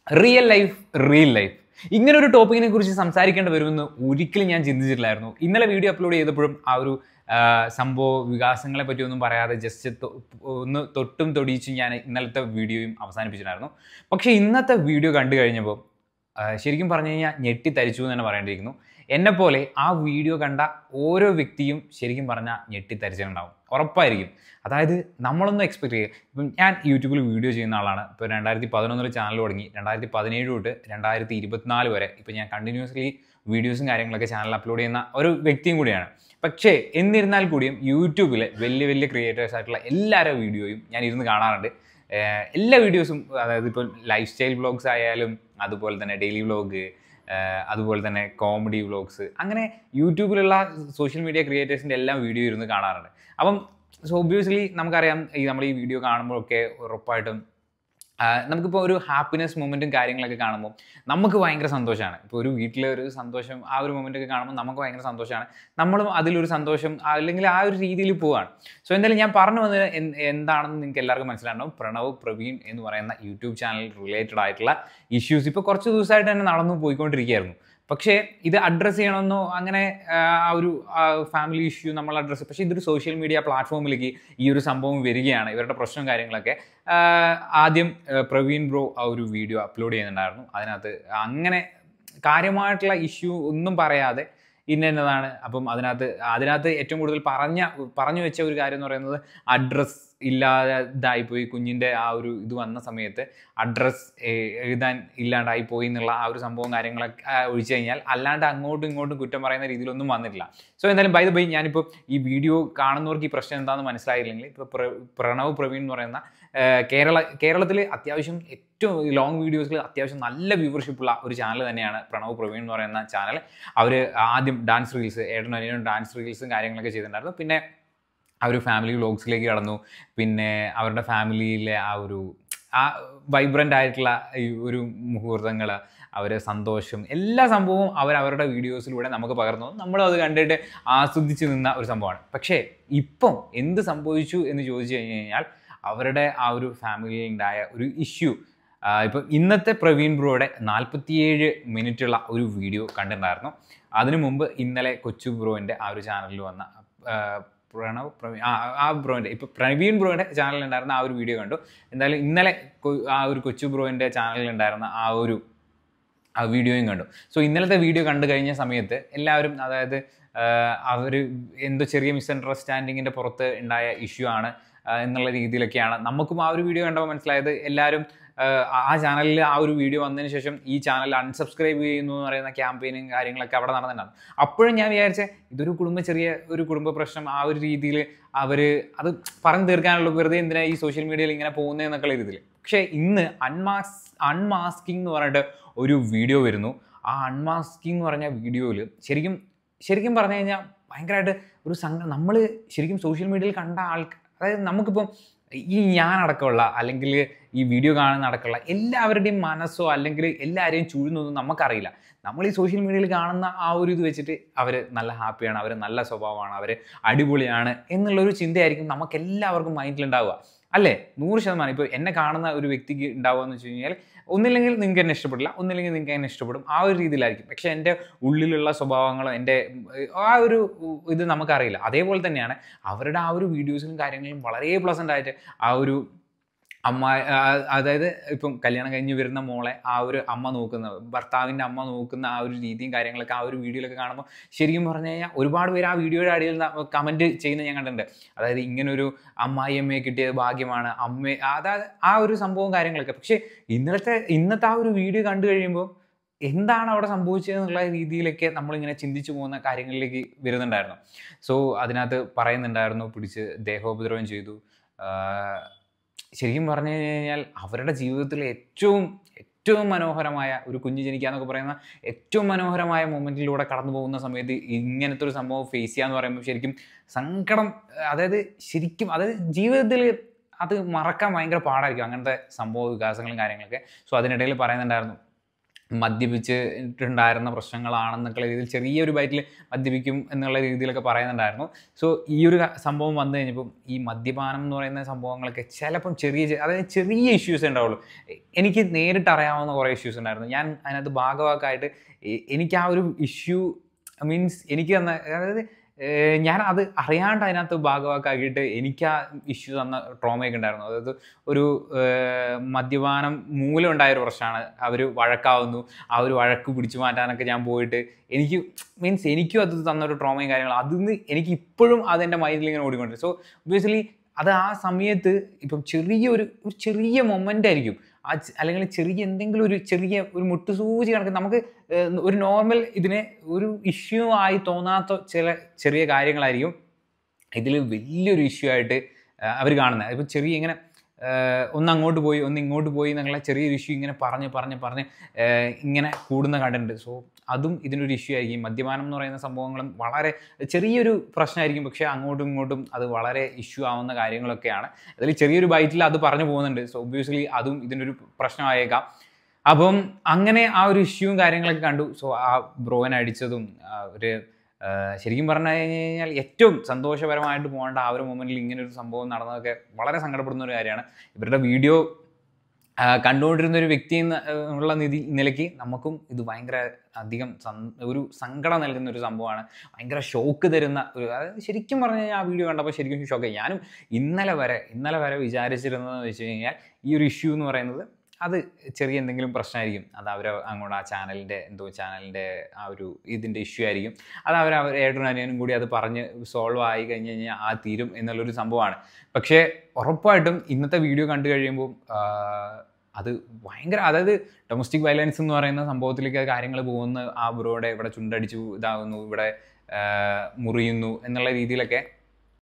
Real life ഇങ്ങനെ ഒരു ടോപ്പിക്കിനെ കുറിച്ച് സംസാരിക്കേണ്ടി വരുമെന്ന് ഒരിക്കലും ഞാൻ ചിന്തിച്ചിട്ടില്ലായിരുന്നു. ഇന്നലെ വീഡിയോ അപ്ലോഡ് ചെയ്തപ്പോഴും ആ ഒരു സംഭവ വികാസങ്ങളെ പറ്റി ഒന്നും പറയാതെ ജസ്റ്റ് ഒന്ന് തൊട്ടും തൊടിയിച്ചും ഞാൻ ഇന്നലത്തെ വീഡിയോയും അവസാനിപ്പിച്ചിട്ടുണ്ടായിരുന്നു. പക്ഷേ ഇന്നത്തെ വീഡിയോ കണ്ടു കഴിഞ്ഞപ്പോൾ ശരിക്കും പറഞ്ഞു കഴിഞ്ഞാൽ ഞെട്ടിത്തരിച്ചു എന്ന് തന്നെ പറയേണ്ടിയിരിക്കുന്നു. എന്നെപ്പോലെ ആ വീഡിയോ കണ്ട ഓരോ വ്യക്തിയും ശരിക്കും പറഞ്ഞാൽ ഞെട്ടിത്തരിച്ചിട്ടുണ്ടാവും, ഉറപ്പായിരിക്കും. അതായത് നമ്മളൊന്നും എക്സ്പെക്ട് ചെയ്യുക. ഇപ്പം ഞാൻ യൂട്യൂബിൽ വീഡിയോ ചെയ്യുന്ന ആളാണ്. ഇപ്പോൾ 2011 ചാനൽ തുടങ്ങി, 2017 തൊട്ട് 2024 വരെ ഇപ്പോൾ ഞാൻ കണ്ടിന്യൂസ്ലി വീഡിയോസും കാര്യങ്ങളൊക്കെ ചാനൽ അപ്ലോഡ് ചെയ്യുന്ന ഒരു വ്യക്തിയും കൂടിയാണ്. പക്ഷേ എന്നിരുന്നാൽ കൂടിയും യൂട്യൂബിൽ വലിയ വലിയ ക്രിയേറ്റേഴ്സ് ആയിട്ടുള്ള എല്ലാവരുടെ വീഡിയോയും ഞാൻ ഇരുന്ന് കാണാറുണ്ട്. എല്ലാ വീഡിയോസും, അതായത് ഇപ്പോൾ ലൈഫ് സ്റ്റൈൽ വ്ളോഗ്സ് ആയാലും അതുപോലെ തന്നെ ഡെയിലി വ്ളോഗ്, അതുപോലെ തന്നെ കോമഡി വ്ളോഗ്സ്, അങ്ങനെ യൂട്യൂബിലുള്ള സോഷ്യൽ മീഡിയ ക്രിയേറ്റേഴ്സിൻ്റെ എല്ലാം വീഡിയോ ഇരുന്ന് കാണാറുണ്ട്. അപ്പം ഒബ്വിയസ്ലി നമുക്കറിയാം, നമ്മൾ ഈ വീഡിയോ കാണുമ്പോഴൊക്കെ ഉറപ്പായിട്ടും നമുക്കിപ്പോൾ ഒരു ഹാപ്പിനെസ് മൊമെൻറ്റും കാര്യങ്ങളൊക്കെ കാണുമ്പോൾ നമുക്ക് ഭയങ്കര സന്തോഷമാണ്. ഇപ്പോൾ ഒരു വീട്ടിലെ ഒരു സന്തോഷം, ആ ഒരു മൊമെൻറ്റൊക്കെ കാണുമ്പോൾ നമുക്ക് ഭയങ്കര സന്തോഷമാണ്. നമ്മളും അതിലൊരു സന്തോഷം അല്ലെങ്കിൽ ആ ഒരു രീതിയിൽ പോവുകയാണ്. സോ എന്തായാലും ഞാൻ പറഞ്ഞു വന്നത് എന്താണെന്ന് നിങ്ങൾക്ക് എല്ലാവർക്കും മനസ്സിലായിട്ടുണ്ടാവും. പ്രണവ് പ്രവീൺ എന്ന് പറയുന്ന യൂട്യൂബ് ചാനൽ റിലേറ്റഡ് ആയിട്ടുള്ള ഇഷ്യൂസ് ഇപ്പോൾ കുറച്ച് ദിവസമായിട്ട് തന്നെ നടന്നു പോയിക്കൊണ്ടിരിക്കുകയായിരുന്നു. പക്ഷേ ഇത് അഡ്രസ്സ് ചെയ്യണമെന്നോ അങ്ങനെ ആ ഒരു ഫാമിലി ഇഷ്യൂ നമ്മൾ അഡ്രസ്സ്, പക്ഷേ ഇതൊരു സോഷ്യൽ മീഡിയ പ്ലാറ്റ്ഫോമിലേക്ക് ഈ ഒരു സംഭവം വരികയാണ്, ഇവരുടെ പ്രശ്നവും കാര്യങ്ങളൊക്കെ. ആദ്യം പ്രവീൺ ബ്രോ ആ ഒരു വീഡിയോ അപ്ലോഡ് ചെയ്യുന്നുണ്ടായിരുന്നു. അതിനകത്ത് അങ്ങനെ കാര്യമായിട്ടുള്ള ഇഷ്യൂ ഒന്നും പറയാതെ ഇന്നതാണ്. അപ്പം അതിനകത്ത് ഏറ്റവും കൂടുതൽ പറഞ്ഞു വെച്ച ഒരു കാര്യം എന്ന് പറയുന്നത് അഡ്രസ്സ് ഇല്ലാതായിപ്പോയി. കുഞ്ഞിൻ്റെ ആ ഒരു ഇത് വന്ന സമയത്ത് അഡ്രസ്സ് എഴുതാൻ ഇല്ലാണ്ടായിപ്പോയി എന്നുള്ള ആ ഒരു സംഭവം കാര്യങ്ങളൊക്കെ ഒഴിച്ചു കഴിഞ്ഞാൽ അല്ലാണ്ട് അങ്ങോട്ടും ഇങ്ങോട്ടും കുറ്റം പറയുന്ന രീതിയിലൊന്നും വന്നിട്ടില്ല. സോ എന്തായാലും ബൈ ദ ബൈ, ഞാനിപ്പോൾ ഈ വീഡിയോ കാണുന്നവർക്ക് ഈ പ്രശ്നം എന്താണെന്ന് മനസ്സിലായില്ലെങ്കിൽ, ഇപ്പോൾ പ്രണവ് പ്രവീൺ എന്ന് പറയുന്ന കേരളത്തിൽ അത്യാവശ്യം ഏറ്റവും ലോങ് വീഡിയോസിൽ അത്യാവശ്യം നല്ല വ്യൂവർഷിപ്പുള്ള ഒരു ചാനൽ തന്നെയാണ് പ്രണവ് പ്രവീൺ എന്ന് പറയുന്ന ചാനൽ. അവർ ആദ്യം ഡാൻസ് റീൽസ്, ഏട്ടനും ഡാൻസ് റീൽസും കാര്യങ്ങളൊക്കെ ചെയ്തിട്ടുണ്ടായിരുന്നു. പിന്നെ ആ ഒരു ഫാമിലി വ്ളോഗ്സിലേക്ക് കടന്നു. പിന്നെ അവരുടെ ഫാമിലിയിലെ ആ വൈബ്രൻ്റ് ആയിട്ടുള്ള ഈ ഒരു മുഹൂർത്തങ്ങൾ, അവരെ സന്തോഷം, എല്ലാ സംഭവവും അവരുടെ വീഡിയോസിലൂടെ നമുക്ക് പകർന്നു. നമ്മളത് കണ്ടിട്ട് ആസ്വദിച്ച് നിന്ന ഒരു സംഭവമാണ്. പക്ഷേ ഇപ്പം എന്ത് സംഭവിച്ചു എന്ന് ചോദിച്ചു കഴിഞ്ഞാൽ, അവരുടെ ആ ഒരു ഫാമിലിയിൽ ഉണ്ടായ ഒരു ഇഷ്യൂ. ഇപ്പം ഇന്നത്തെ പ്രവീൺ ബ്രോയുടെ 47 മിനിറ്റുള്ള ഒരു വീഡിയോ കണ്ടിട്ടുണ്ടായിരുന്നു. അതിനു മുമ്പ് ഇന്നലെ കൊച്ചു ബ്രോൻ്റെ ആ ഒരു ചാനലിൽ വന്ന പ്രവീൺ ആ ബ്രോൻ്റെ, ഇപ്പോൾ പ്രവീൺ ബ്രോയുടെ ചാനലിലുണ്ടായിരുന്ന ആ ഒരു വീഡിയോ കണ്ടു. എന്തായാലും ഇന്നലെ ആ ഒരു കൊച്ചു ബ്രോൻ്റെ ചാനലിലുണ്ടായിരുന്ന ആ വീഡിയോയും കണ്ടു. സോ ഇന്നലത്തെ വീഡിയോ കണ്ടു കഴിഞ്ഞ സമയത്ത് എല്ലാവരും, അതായത് അവർ എന്തോ ചെറിയ മിസ്അണ്ടർസ്റ്റാൻഡിങ്ങിൻ്റെ പുറത്ത് ഉണ്ടായ ഇഷ്യൂ ആണ് എന്നുള്ള രീതിയിലൊക്കെയാണ് നമുക്കും ആ ഒരു വീഡിയോ കണ്ടപ്പോൾ മനസ്സിലായത്. എല്ലാവരും ആ ചാനലിൽ ആ ഒരു വീഡിയോ വന്നതിന് ശേഷം ഈ ചാനൽ അൺസബ്സ്ക്രൈബ് ചെയ്യുന്നു എന്ന് പറയുന്ന ക്യാമ്പയിനും കാര്യങ്ങളൊക്കെ അവിടെ നടന്നിട്ടുണ്ടാകും. അപ്പോഴും ഞാൻ വിചാരിച്ചത് ഇതൊരു ചെറിയ ഒരു കുടുംബ പ്രശ്നം, ആ ഒരു രീതിയിൽ അവർ അത് പറഞ്ഞു തീർക്കാനുള്ള, വെറുതെ എന്തിനാ ഈ സോഷ്യൽ മീഡിയയിൽ ഇങ്ങനെ പോകുന്നതെന്നൊക്കെയുള്ള രീതിയിൽ. പക്ഷേ ഇന്ന് അൺമാസ്കിംഗ് എന്ന് പറഞ്ഞിട്ട് ഒരു വീഡിയോ വരുന്നു. ആ അൺമാസ്കിംഗ് എന്ന് പറഞ്ഞ വീഡിയോയിൽ ശരിക്കും പറഞ്ഞു കഴിഞ്ഞാൽ ഭയങ്കരമായിട്ട് ഒരു നമ്മൾ ശരിക്കും സോഷ്യൽ മീഡിയയിൽ കണ്ട അതായത് നമുക്കിപ്പം ഈ ഞാനടക്കമുള്ള അല്ലെങ്കിൽ ഈ വീഡിയോ കാണുന്ന അടക്കമുള്ള എല്ലാവരുടെയും മനസ്സോ അല്ലെങ്കിൽ എല്ലാവരെയും ചൂഴുന്നൊന്നും നമുക്കറിയില്ല. നമ്മൾ ഈ സോഷ്യൽ മീഡിയയിൽ കാണുന്ന ആ ഒരു ഇത് വെച്ചിട്ട് അവർ നല്ല ഹാപ്പിയാണ്, അവർ നല്ല സ്വഭാവമാണ്, അവർ അടിപൊളിയാണ് എന്നുള്ളൊരു ചിന്തയായിരിക്കും നമുക്ക് എല്ലാവർക്കും മൈൻഡിലുണ്ടാവുക, അല്ലേ? 100%. ഇപ്പോൾ എന്നെ കാണുന്ന ഒരു വ്യക്തിക്ക് ഉണ്ടാവുക എന്ന് വെച്ച് കഴിഞ്ഞാൽ, ഒന്നില്ലെങ്കിൽ നിങ്ങൾക്ക് എന്നെ ഇഷ്ടപ്പെടില്ല, ഒന്നില്ലെങ്കിൽ നിങ്ങൾക്ക് എന്നെ ഇഷ്ടപ്പെടും, ആ ഒരു രീതിയിലായിരിക്കും. പക്ഷേ എൻ്റെ ഉള്ളിലുള്ള സ്വഭാവങ്ങളും എൻ്റെ ആ ഒരു ഇത് നമുക്കറിയില്ല. അതേപോലെ തന്നെയാണ് അവരുടെ ആ ഒരു വീഡിയോസിലും കാര്യങ്ങളിലും വളരെ പ്ലസൻ്റ് ആയിട്ട് ആ ഒരു അമ്മ, അതായത് ഇപ്പം കല്യാണം കഴിഞ്ഞ് വരുന്ന മോളെ ആ ഒരു അമ്മ നോക്കുന്ന, ഭർത്താവിൻ്റെ അമ്മ നോക്കുന്ന ആ ഒരു രീതിയും കാര്യങ്ങളൊക്കെ ആ ഒരു വീഡിയോയിലൊക്കെ കാണുമ്പോൾ ശരിക്കും പറഞ്ഞു കഴിഞ്ഞാൽ ഒരുപാട് പേര് ആ വീഡിയോയുടെ അടിയിൽ കമൻറ്റ് ചെയ്യുന്നത് ഞാൻ കണ്ടിട്ടുണ്ട്. അതായത് ഇങ്ങനൊരു അമ്മായിയമ്മയെ കിട്ടിയത് ഭാഗ്യമാണ്, അതായത് ആ ഒരു സംഭവവും കാര്യങ്ങളൊക്കെ. പക്ഷേ ഇന്നത്തെ ആ ഒരു വീഡിയോ കണ്ടു കഴിയുമ്പോൾ എന്താണ് അവിടെ സംഭവിച്ചതെന്നുള്ള രീതിയിലൊക്കെ നമ്മളിങ്ങനെ ചിന്തിച്ചു പോകുന്ന കാര്യങ്ങളിലേക്ക് വരുന്നുണ്ടായിരുന്നു. സോ അതിനകത്ത് പറയുന്നുണ്ടായിരുന്നു, പിടിച്ച് ദേഹോപദ്രവം ചെയ്തു. ശരിക്കും പറഞ്ഞു കഴിഞ്ഞാൽ അവരുടെ ജീവിതത്തിലെ ഏറ്റവും മനോഹരമായ ഒരു കുഞ്ഞ് ജനിക്കുക എന്നൊക്കെ പറയുന്ന ഏറ്റവും മനോഹരമായ മൊമെൻറ്റിലൂടെ കടന്നു പോകുന്ന സമയത്ത് ഇങ്ങനത്തെ ഒരു സംഭവം ഫേസ് ചെയ്യുക എന്ന് പറയുമ്പോൾ ശരിക്കും സങ്കടം. അതായത് ജീവിതത്തിൽ അത് മറക്കാൻ ഭയങ്കര പാടായിരിക്കും അങ്ങനത്തെ സംഭവ വികാസങ്ങളും കാര്യങ്ങളൊക്കെ. സോ അതിനിടയിൽ പറയുന്നുണ്ടായിരുന്നു, മദ്യപിച്ചിട്ടുണ്ടായിരുന്ന പ്രശ്നങ്ങളാണെന്നൊക്കെ രീതിയിൽ ചെറിയൊരു ബൈറ്റിൽ മദ്യപിക്കും എന്നുള്ള രീതിയിലൊക്കെ പറയുന്നുണ്ടായിരുന്നു. സോ ഈ ഒരു സംഭവം വന്നു കഴിഞ്ഞപ്പം ഈ മദ്യപാനം എന്ന് പറയുന്ന സംഭവങ്ങളൊക്കെ ചിലപ്പം അതായത് ചെറിയ ഇഷ്യൂസ് ഉണ്ടാവുള്ളൂ. എനിക്ക് നേരിട്ട് അറിയാവുന്ന കുറേ ഇഷ്യൂസ് ഉണ്ടായിരുന്നു. ഞാൻ അതിനകത്ത് ഭാഗവാക്കായിട്ട് എനിക്ക് ആ ഒരു ഇഷ്യൂ മീൻസ് എനിക്ക് തന്ന അതായത് ഞാൻ അത് അറിയാണ്ട് അതിനകത്ത് ഭാഗവാക്കാക്കിയിട്ട് എനിക്ക് ആ ഇഷ്യൂ തന്ന ട്രോമയൊക്കെ ഉണ്ടായിരുന്നു. അതായത് ഒരു മദ്യപാനം മൂലം ഉണ്ടായൊരു പ്രശ്നമാണ്. അവർ വഴക്കാവുന്നു, ആ ഒരു വഴക്ക് പിടിച്ചു മാറ്റാനൊക്കെ ഞാൻ പോയിട്ട് എനിക്കും അത് തന്നൊരു ട്രോമയും കാര്യങ്ങളും അതിന്ന് എനിക്ക് ഇപ്പോഴും അതെൻ്റെ മൈൻഡിൽ ഇങ്ങനെ ഓടിക്കൊണ്ടിരിക്കും. സോ ഒബ്വിയസ്ലി അത് ആ സമയത്ത് ഇപ്പം ഒരു ചെറിയ മൊമെൻ്റ് ആയിരിക്കും, അല്ലെങ്കിൽ എന്തെങ്കിലും ഒരു മുട്ടുസൂചി കണക്ക് നമുക്ക് ഒരു നോർമൽ ഇതിനെ ഒരു ഇഷ്യൂ ആയി തോന്നാത്ത ചെറിയ കാര്യങ്ങളായിരിക്കും ഇതിൽ വലിയൊരു ഇഷ്യൂ ആയിട്ട് അവർ കാണുന്നത്. ഇപ്പം ഇങ്ങനെ ഒന്ന് അങ്ങോട്ട് പോയി ഒന്ന് ഇങ്ങോട്ട് പോയി എന്നുള്ള ചെറിയൊരു ഇഷ്യൂ ഇങ്ങനെ പറഞ്ഞ് ഇങ്ങനെ കൂടുന്ന കണ്ടിട്ടുണ്ട്. സോ അതും ഇതിനൊരു ഇഷ്യൂ ആയിരിക്കും. മദ്യപാനം എന്ന് പറയുന്ന സംഭവങ്ങളും വളരെ ചെറിയൊരു പ്രശ്നമായിരിക്കും, പക്ഷേ അങ്ങോട്ടും ഇങ്ങോട്ടും അത് വളരെ ഇഷ്യൂ ആവുന്ന കാര്യങ്ങളൊക്കെയാണ്. അതിൽ ചെറിയൊരു ബൈറ്റിൽ അത് പറഞ്ഞു പോകുന്നുണ്ട്. സോ ഒബ്വിയസ്ലി അതും ഇതിനൊരു പ്രശ്നമായേക്കാം. അപ്പം അങ്ങനെ ആ ഒരു ഇഷ്യൂവും കാര്യങ്ങളൊക്കെ കണ്ടു. സോ ആ ബ്രോനെ അടിച്ചതും ശരിക്കും പറഞ്ഞു കഴിഞ്ഞാൽ ഏറ്റവും സന്തോഷപരമായിട്ട് പോകേണ്ട ആ ഒരു മൊമെൻറ്റിൽ ഇങ്ങനെ ഒരു സംഭവം നടന്നതൊക്കെ വളരെ സങ്കടപ്പെടുന്ന ഒരു കാര്യമാണ്. ഇവരുടെ വീഡിയോ കണ്ടുകൊണ്ടിരുന്ന ഒരു വ്യക്തി എന്നുള്ള നിലയ്ക്ക് നമുക്കും ഇത് ഭയങ്കര അധികം ഒരു സങ്കടം നൽകുന്ന ഒരു സംഭവമാണ്. ഭയങ്കര ഷോക്ക് തരുന്ന അതായത് ശരിക്കും പറഞ്ഞു കഴിഞ്ഞാൽ ആ വീഡിയോ കണ്ടപ്പോൾ ശരിക്കും ഷോക്കായി. ഞാനും ഇന്നലെ വരെ വിചാരിച്ചിരുന്നതെന്ന് വെച്ച് കഴിഞ്ഞാൽ ഈ ഒരു ഇഷ്യൂ എന്ന് പറയുന്നത് അത് ചെറിയ എന്തെങ്കിലും പ്രശ്നമായിരിക്കും. അത് അങ്ങോട്ട് ആ ചാനലിൻ്റെ ആ ഒരു ഇതിൻ്റെ ഇഷ്യൂ ആയിരിക്കും. അത് ഏട്ടനും അനിയനും കൂടി അത് പറഞ്ഞ് സോൾവ് ആയി കഴിഞ്ഞ് കഴിഞ്ഞാൽ ആ തീരും എന്നുള്ളൊരു സംഭവമാണ്. പക്ഷേ ഉറപ്പായിട്ടും ഇന്നത്തെ വീഡിയോ കണ്ടു കഴിയുമ്പോൾ അത് ഭയങ്കര, അതായത് ഡൊമസ്റ്റിക് വയലൻസ് എന്ന് പറയുന്ന സംഭവത്തിലേക്ക് കാര്യങ്ങൾ പോകുന്ന ആ ബ്രോയുടെ ഇവിടെ ചുണ്ടടിച്ചു ഇതാകുന്നു, ഇവിടെ മുറിയുന്നു എന്നുള്ള രീതിയിലൊക്കെ